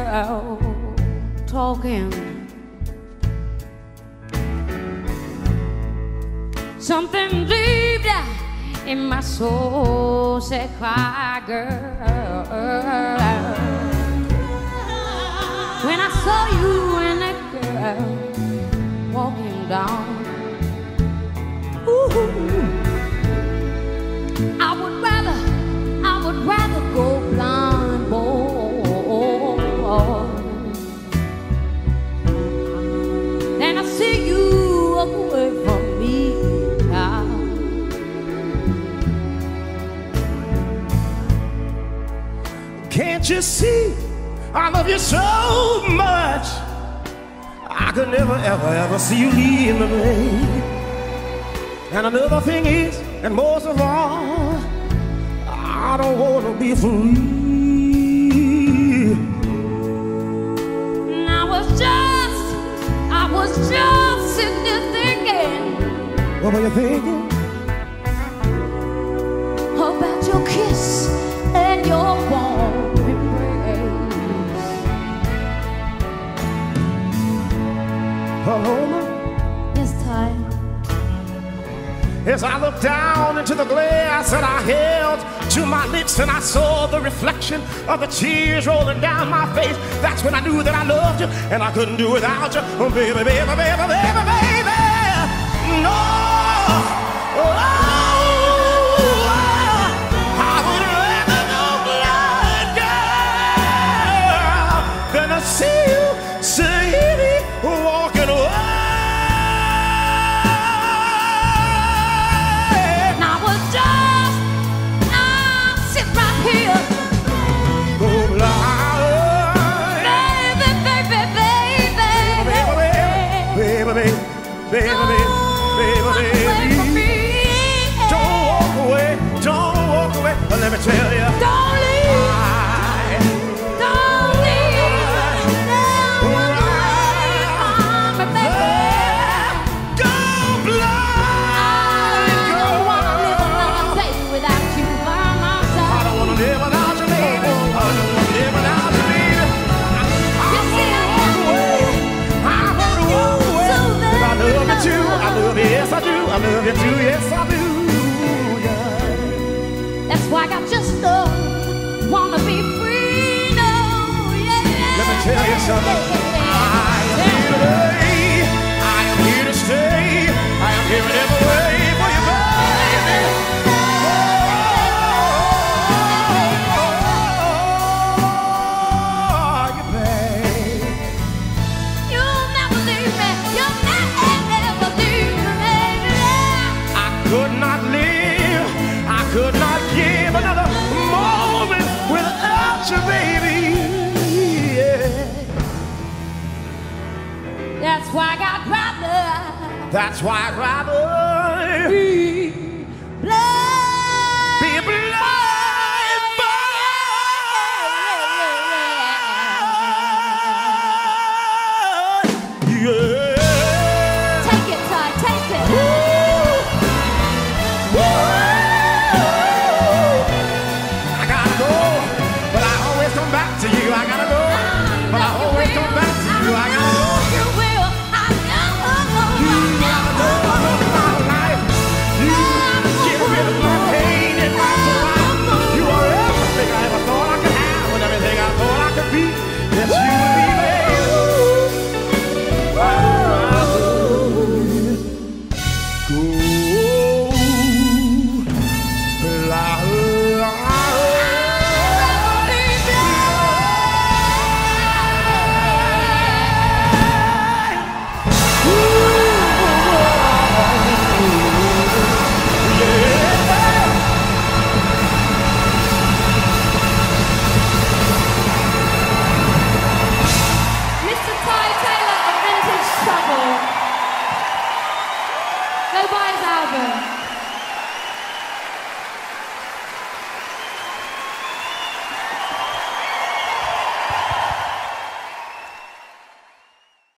girl talking. Something deep down in my soul said, cry, girl. When I saw you and that girl walking down, ooh, I would rather go blind, boy, than I see you away from me, child. Can't you see I love you so much? I could never, ever, ever see you leave me, babe. And another thing is, and most of all, I don't want to be free. And I was just sitting there thinking. What were you thinking? About your kiss and your warm embrace. Paloma? Yes, Ty. As I looked down into the glass that I held to my lips, and I saw the reflection of the tears rolling down my face, that's when I knew that I loved you and I couldn't do without you. Oh, baby, baby, baby, baby, baby. No. Oh, I would rather go blind, girl, than to see you walking away. Baby, baby, baby, don't walk away, don't walk away. But let me tell you, don't leave, don't leave, go blind, I don't wanna live another day without you by my side. I don't wanna live without you, baby. I don't wanna live without you, baby. I wanna walk away, I wanna walk away. I love you too, I love you, yes I do. I love you too, yes I do. Yeah. That's why I just wanna be free, no, yeah. Let me tell you something. I am here today. I am here to stay. I am here in every way for you, baby. Oh, you babe. You'll never leave me. You'll never leave me, baby. I could not live. I could not give another moment without you, baby. Yeah. That's why I'd rather. That's why I'd rather be